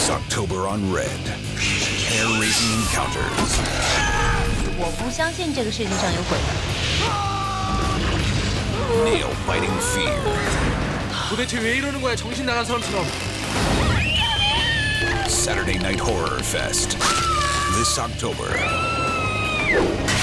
This October on Red, hair-raising encounters. 我不相信这个世界上有鬼。 Nail-biting fear. 도대체 왜 이러는 거야, 정신 나간 사람처럼. Saturday Night Horror Fest. This October.